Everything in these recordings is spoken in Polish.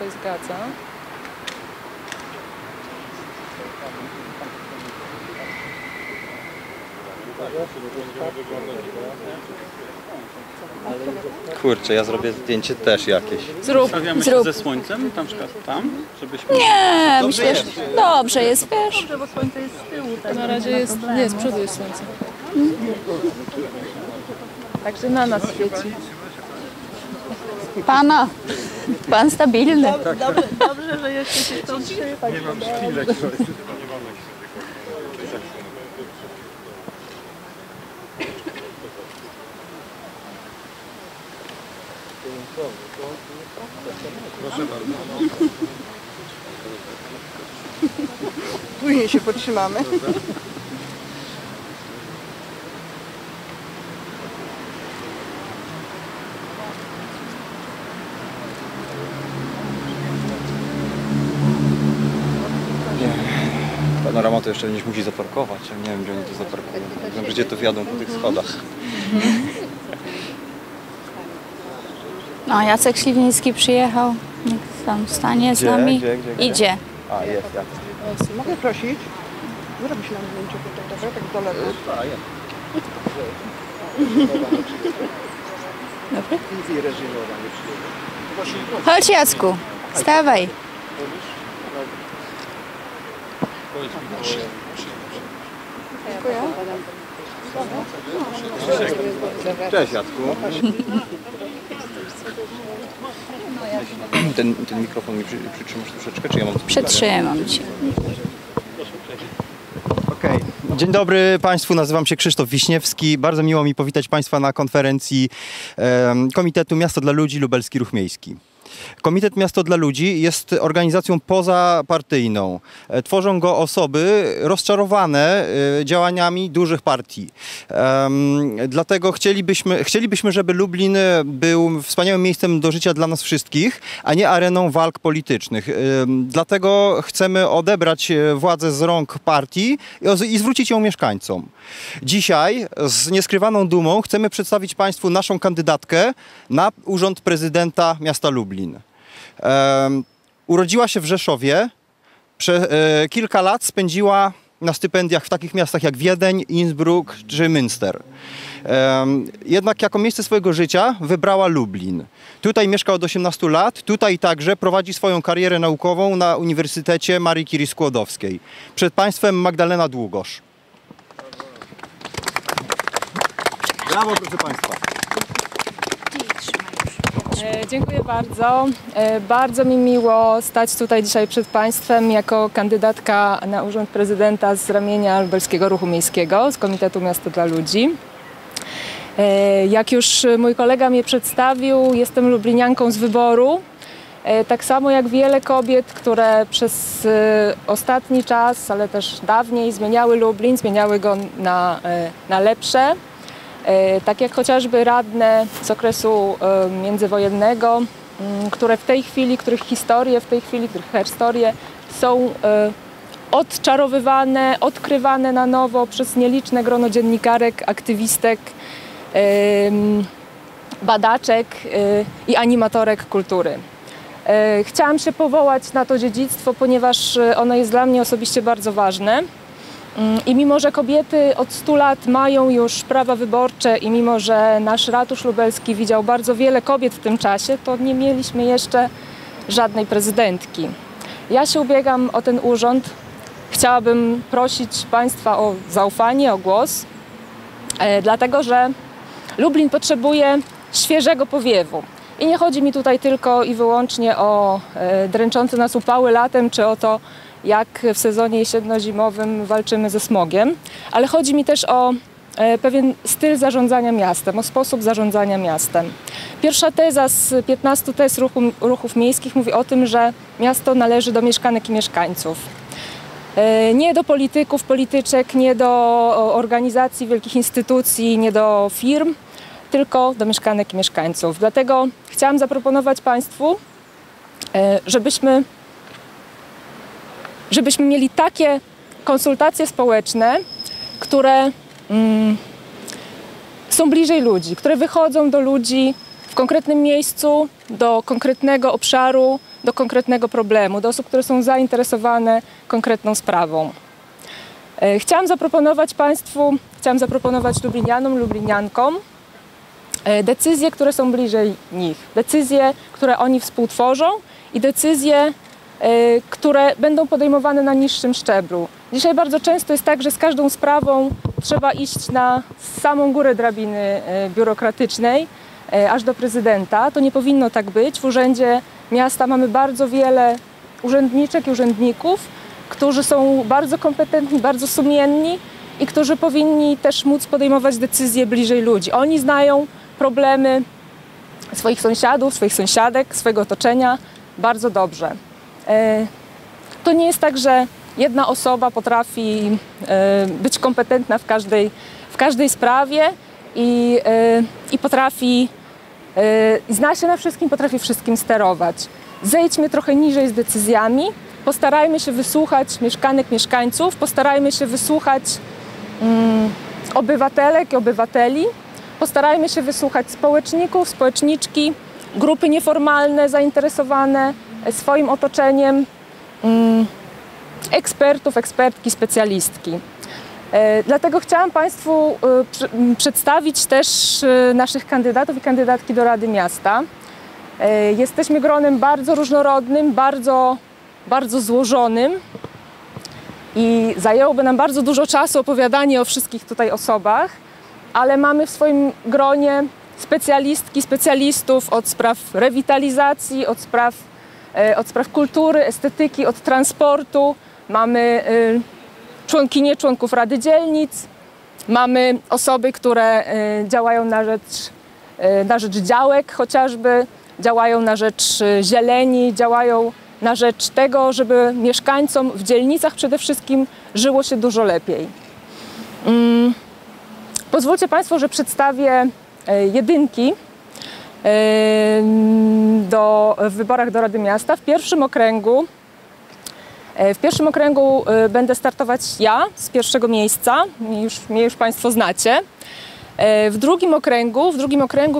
tutaj zgadza. Kurczę, ja zrobię zdjęcie też jakieś. Stawiamy się ze słońcem, na przykład tam, żebyśmy... Nie, myślę, że dobrze jest, wiesz. Dobrze, bo słońce jest z tyłu. Tak Na razie jest, nie, z przodu jest słońce. Także na nas świeci. Pan stabilny. Dobrze, że jeszcze się stąd przyjechać. Proszę bardzo. Później się potrzymamy. Panorama to jeszcze gdzieś musi zaparkować, ja nie wiem, gdzie oni to zaparkują. Wiem, gdzie to wjadą po tych schodach. No, Jacek Śliwnicki przyjechał. Niech tam stanie z nami. Gdzie? Idzie. A, jest, Jacek. Mogę prosić? Zrobić nam zdjęcie portretowe, tak do lewej. A, jest. Dobry? Chodź, Jacku, stawaj. Cześć, Jacku. Ten mikrofon mi przytrzymasz troszeczkę, czy ja mam... Przytrzymam cię. Okej. Dzień dobry Państwu, nazywam się Krzysztof Wiśniewski. Bardzo miło mi powitać Państwa na konferencji Komitetu Miasto dla Ludzi Lubelski Ruch Miejski. Komitet Miasto dla Ludzi jest organizacją pozapartyjną. Tworzą go osoby rozczarowane działaniami dużych partii. Dlatego chcielibyśmy, żeby Lublin był wspaniałym miejscem do życia dla nas wszystkich, a nie areną walk politycznych. Dlatego chcemy odebrać władzę z rąk partii i zwrócić ją mieszkańcom. Dzisiaj z nieskrywaną dumą chcemy przedstawić Państwu naszą kandydatkę na urząd prezydenta miasta Lublin. Urodziła się w Rzeszowie, kilka lat spędziła na stypendiach w takich miastach jak Wiedeń, Innsbruck czy Münster. Jednak jako miejsce swojego życia wybrała Lublin. Tutaj mieszka od 18 lat, tutaj także prowadzi swoją karierę naukową na Uniwersytecie Marii Curie Skłodowskiej. Przed Państwem Magdalena Długosz. Brawo, proszę Państwa. Dziękuję bardzo. Bardzo mi miło stać tutaj dzisiaj przed Państwem jako kandydatka na urząd prezydenta z ramienia Lubelskiego Ruchu Miejskiego, z Komitetu Miasto dla Ludzi. Jak już mój kolega mnie przedstawił, jestem lublinianką z wyboru. Tak samo jak wiele kobiet, które przez ostatni czas, ale też dawniej zmieniały Lublin, zmieniały go na lepsze. Tak jak chociażby radne z okresu międzywojennego, które w tej chwili, których historie w tej chwili, których historie są odczarowywane, odkrywane na nowo przez nieliczne grono dziennikarek, aktywistek, badaczek i animatorek kultury. Chciałam się powołać na to dziedzictwo, ponieważ ono jest dla mnie osobiście bardzo ważne. I mimo, że kobiety od 100 lat mają już prawa wyborcze i mimo, że nasz ratusz lubelski widział bardzo wiele kobiet w tym czasie, to nie mieliśmy jeszcze żadnej prezydentki. Ja się ubiegam o ten urząd. Chciałabym prosić Państwa o zaufanie, o głos, dlatego że Lublin potrzebuje świeżego powiewu. I nie chodzi mi tutaj tylko i wyłącznie o dręczące nas upały latem, czy o to, jak w sezonie jesienno-zimowym walczymy ze smogiem, ale chodzi mi też o pewien styl zarządzania miastem, o sposób zarządzania miastem. Pierwsza teza z 15 tez ruchów miejskich mówi o tym, że miasto należy do mieszkanek i mieszkańców. Nie do polityków, polityczek, nie do organizacji, wielkich instytucji, nie do firm, tylko do mieszkanek i mieszkańców. Dlatego chciałam zaproponować Państwu, żebyśmy mieli takie konsultacje społeczne, które są bliżej ludzi, które wychodzą do ludzi w konkretnym miejscu, do konkretnego obszaru, do konkretnego problemu, do osób, które są zainteresowane konkretną sprawą. Chciałam zaproponować lublinianom, lubliniankom decyzje, które są bliżej nich, decyzje, które oni współtworzą i decyzje, które będą podejmowane na niższym szczeblu. Dzisiaj bardzo często jest tak, że z każdą sprawą trzeba iść na samą górę drabiny biurokratycznej, aż do prezydenta. To nie powinno tak być. W Urzędzie Miasta mamy bardzo wiele urzędniczek i urzędników, którzy są bardzo kompetentni, bardzo sumienni i którzy powinni też móc podejmować decyzje bliżej ludzi. Oni znają problemy swoich sąsiadów, swoich sąsiadek, swojego otoczenia bardzo dobrze. To nie jest tak, że jedna osoba potrafi być kompetentna w każdej sprawie i potrafi, zna się na wszystkim, potrafi wszystkim sterować. Zejdźmy trochę niżej z decyzjami, postarajmy się wysłuchać mieszkanek, mieszkańców, postarajmy się wysłuchać obywatelek i obywateli, postarajmy się wysłuchać społeczników, społeczniczki, grupy nieformalne zainteresowane swoim otoczeniem, ekspertów, ekspertki, specjalistki. Dlatego chciałam Państwu przedstawić też naszych kandydatów i kandydatki do Rady Miasta. Jesteśmy gronem bardzo różnorodnym, bardzo złożonym i zajęłoby nam bardzo dużo czasu opowiadanie o wszystkich tutaj osobach, ale mamy w swoim gronie specjalistki, specjalistów od spraw rewitalizacji, od spraw kultury, estetyki, od transportu. Mamy członkinie, członków Rady Dzielnic, mamy osoby, które działają na rzecz działek chociażby, działają na rzecz zieleni, działają na rzecz tego, żeby mieszkańcom w dzielnicach przede wszystkim żyło się dużo lepiej. Pozwólcie Państwo, że przedstawię jedynki w wyborach do Rady Miasta. W pierwszym okręgu będę startować ja z pierwszego miejsca, mnie już Państwo znacie. W drugim okręgu,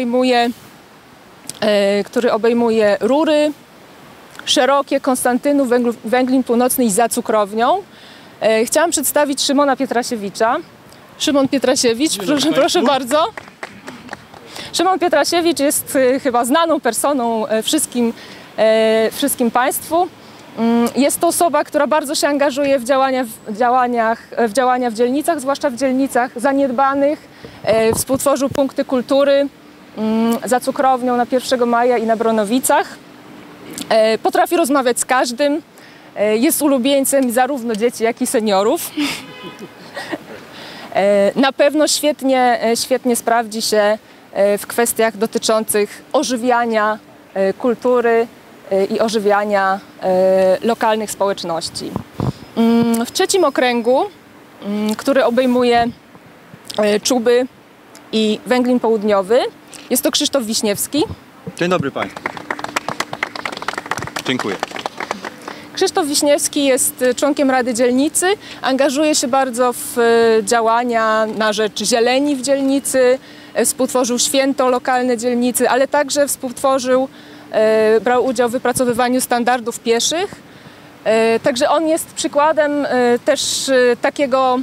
który obejmuje Rury, Szerokie, Konstantynów, Węglin Północny i za Cukrownią, chciałam przedstawić Szymona Pietrasiewicza. Szymon Pietrasiewicz, proszę bardzo. Szymon Pietrasiewicz jest chyba znaną personą wszystkim Państwu. Jest to osoba, która bardzo się angażuje w działania w dzielnicach, zwłaszcza w dzielnicach zaniedbanych. Współtworzył punkty kultury za Cukrownią na 1 maja i na Bronowicach. Potrafi rozmawiać z każdym. Jest ulubieńcem zarówno dzieci, jak i seniorów. Na pewno świetnie sprawdzi się w kwestiach dotyczących ożywiania kultury i ożywiania lokalnych społeczności. W trzecim okręgu, który obejmuje Czuby i Węglin Południowy, jest to Krzysztof Wiśniewski. Dzień dobry Państwu. Dziękuję. Krzysztof Wiśniewski jest członkiem Rady Dzielnicy, angażuje się bardzo w działania na rzecz zieleni w dzielnicy, współtworzył święto lokalne dzielnicy, ale także brał udział w wypracowywaniu standardów pieszych. Także on jest przykładem też takiego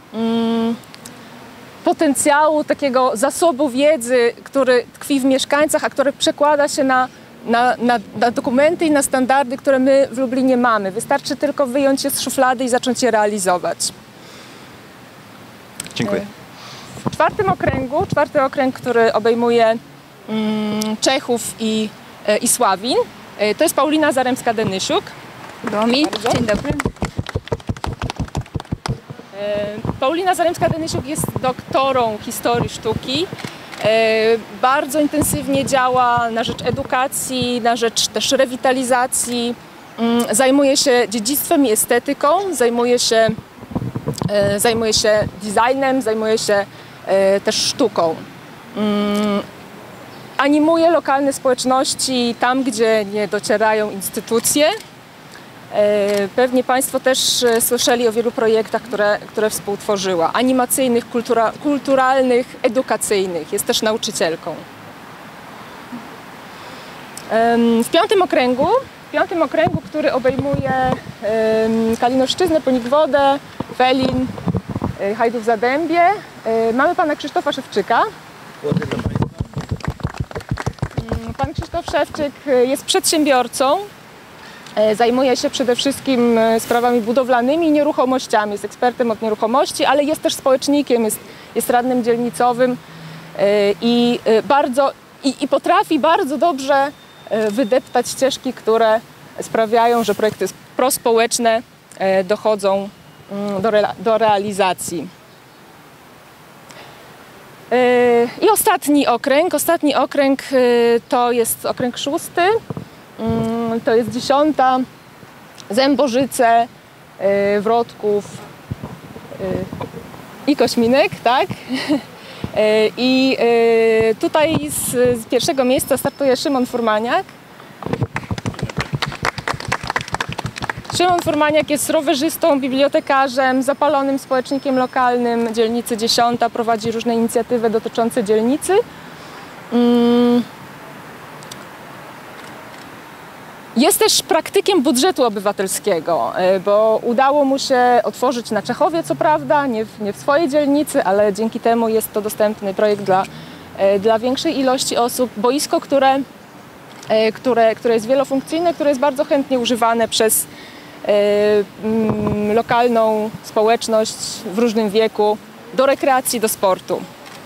potencjału, takiego zasobu wiedzy, który tkwi w mieszkańcach, a który przekłada się na dokumenty i na standardy, które my w Lublinie mamy. Wystarczy tylko wyjąć je z szuflady i zacząć je realizować. Dziękuję. W czwarty okręg, który obejmuje Czechów i Sławin, to jest Paulina Zaremska-Denysiuk. Dzień dobry. Paulina Zaremska-Denysiuk jest doktorą historii sztuki. Bardzo intensywnie działa na rzecz edukacji, na rzecz też rewitalizacji. Zajmuje się dziedzictwem i estetyką, zajmuje się designem, zajmuje się też sztuką. Animuje lokalne społeczności tam, gdzie nie docierają instytucje. Pewnie Państwo też słyszeli o wielu projektach, które współtworzyła. Animacyjnych, kulturalnych, edukacyjnych. Jest też nauczycielką. W piątym okręgu 5. okręgu, który obejmuje Kalinoszczyznę, Ponikwodę, Welin, Hajdów-Zadębie. Mamy pana Krzysztofa Szewczyka. Pan Krzysztof Szewczyk jest przedsiębiorcą. Zajmuje się przede wszystkim sprawami budowlanymi i nieruchomościami. Jest ekspertem od nieruchomości, ale jest też społecznikiem, jest radnym dzielnicowym i potrafi bardzo dobrze wydeptać ścieżki, które sprawiają, że projekty prospołeczne dochodzą do realizacji. I ostatni okręg to jest okręg 6. To jest 10. Zębożyce, Wrodków i Kośminek, tak? I tutaj z pierwszego miejsca startuje Szymon Furmaniak. Szymon Furmaniak jest rowerzystą, bibliotekarzem, zapalonym społecznikiem lokalnym dzielnicy 10. Prowadzi różne inicjatywy dotyczące dzielnicy. Jest też praktykiem budżetu obywatelskiego, bo udało mu się otworzyć na Czechowie, co prawda, nie w swojej dzielnicy, ale dzięki temu jest to dostępny projekt dla większej ilości osób. Boisko, które jest wielofunkcyjne, które jest bardzo chętnie używane przez lokalną społeczność w różnym wieku do rekreacji, do sportu.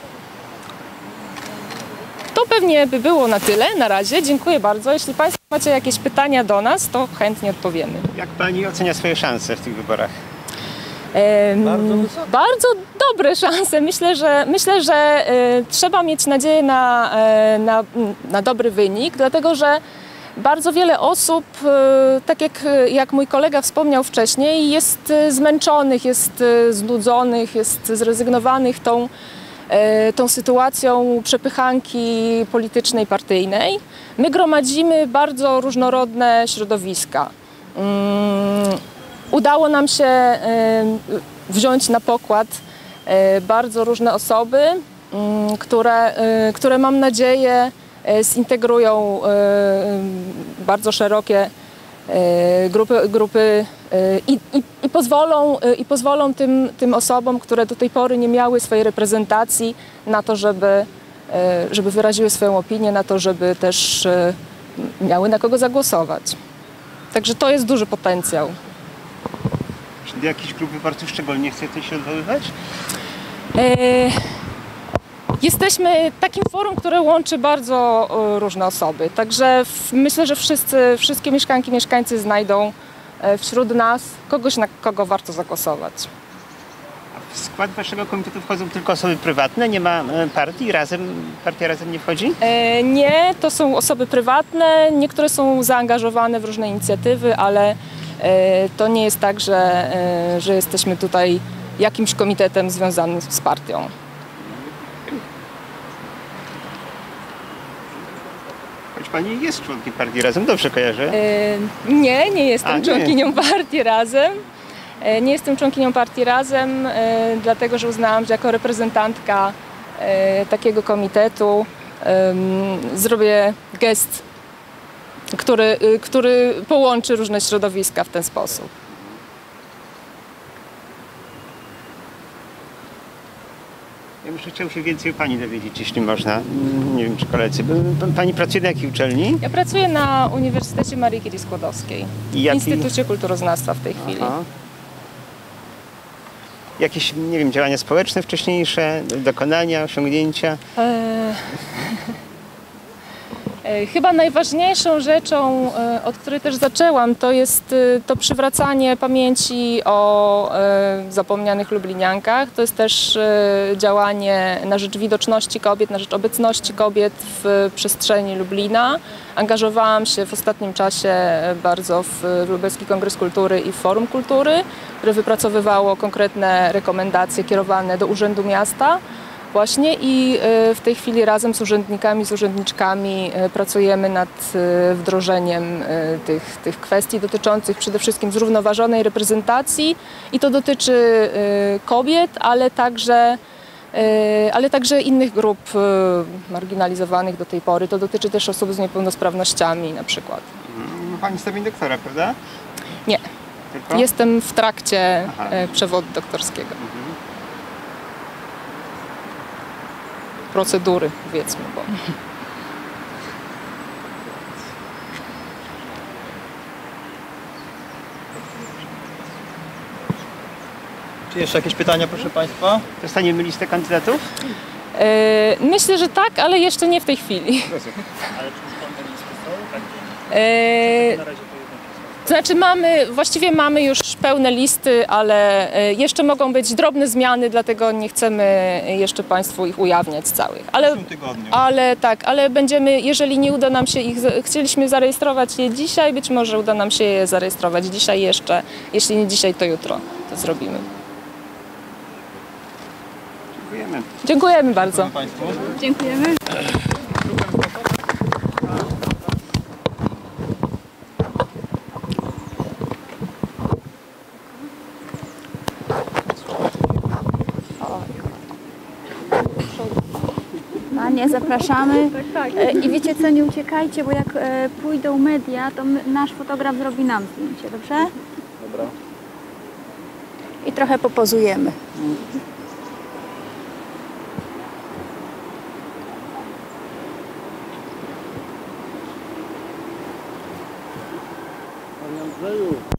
To pewnie by było na tyle na razie. Dziękuję bardzo. Jeśli Państwo macie jakieś pytania do nas, to chętnie odpowiemy. Jak Pani ocenia swoje szanse w tych wyborach? Bardzo dobre szanse. Myślę, że trzeba mieć nadzieję na dobry wynik, dlatego że bardzo wiele osób, tak jak mój kolega wspomniał wcześniej, jest zmęczonych, jest znudzonych, jest zrezygnowanych tą sytuacją przepychanki politycznej, partyjnej. My gromadzimy bardzo różnorodne środowiska. Udało nam się wziąć na pokład bardzo różne osoby, które mam nadzieję zintegrują bardzo szerokie grupy i pozwolą tym osobom, które do tej pory nie miały swojej reprezentacji, na to, żeby wyraziły swoją opinię, na to, żeby też miały na kogo zagłosować. Także to jest duży potencjał. Czy do jakichś grup wyborców szczególnie chcecie się odwoływać? Jesteśmy takim forum, które łączy bardzo różne osoby. Także myślę, że wszystkie mieszkanki, mieszkańcy znajdą wśród nas kogoś, na kogo warto zagłosować. A w skład Waszego komitetu wchodzą tylko osoby prywatne? Nie ma partii? Partia Razem nie wchodzi? Nie, to są osoby prywatne. Niektóre są zaangażowane w różne inicjatywy, ale to nie jest tak, że jesteśmy tutaj jakimś komitetem związanym z partią. Choć Pani jest członkiem Partii Razem, dobrze kojarzę? Nie jestem członkinią Partii Razem. Nie jestem członkinią Partii Razem, dlatego że uznałam, że jako reprezentantka takiego komitetu zrobię gest, który połączy różne środowiska w ten sposób. Ja bym chciał się więcej o Pani dowiedzieć, jeśli można. Nie wiem, czy koledzy. Pani pracuje na jakiej uczelni? Ja pracuję na Uniwersytecie Marii Curie Skłodowskiej, w Instytucie Kulturoznawstwa w tej chwili. Aha. Jakieś, nie wiem, działania społeczne wcześniejsze, dokonania, osiągnięcia? Chyba najważniejszą rzeczą, od której też zaczęłam, to jest to przywracanie pamięci o zapomnianych lubliniankach. To jest też działanie na rzecz widoczności kobiet, na rzecz obecności kobiet w przestrzeni Lublina. Angażowałam się w ostatnim czasie bardzo w Lubelski Kongres Kultury i Forum Kultury, które wypracowywało konkretne rekomendacje kierowane do Urzędu Miasta. Właśnie i w tej chwili razem z urzędnikami, z urzędniczkami pracujemy nad wdrożeniem tych kwestii dotyczących przede wszystkim zrównoważonej reprezentacji i to dotyczy kobiet, ale także innych grup marginalizowanych do tej pory. To dotyczy też osób z niepełnosprawnościami na przykład. chyba pani stopień doktora, prawda? Nie. Tylko? Jestem w trakcie Aha. przewodu doktorskiego. Procedury, powiedzmy, bo... Czy jeszcze jakieś pytania, proszę państwa? Dostaniemy listę kandydatów? Myślę, że tak, ale jeszcze nie w tej chwili. To znaczy właściwie mamy już pełne listy, ale jeszcze mogą być drobne zmiany, dlatego nie chcemy jeszcze Państwu ich ujawniać całych. Ale, W tym tygodniu. ale będziemy, jeżeli nie uda nam się ich, chcieliśmy zarejestrować je dzisiaj, być może uda nam się je zarejestrować dzisiaj jeszcze. Jeśli nie dzisiaj, to jutro to zrobimy. Dziękujemy. Dziękujemy bardzo. Dziękuję państwu. Dziękujemy. Panie, zapraszamy. I wiecie co, nie uciekajcie, bo jak pójdą media, to nasz fotograf zrobi nam zdjęcie, dobrze? Dobra. I trochę popozujemy. Panie Andrzeju,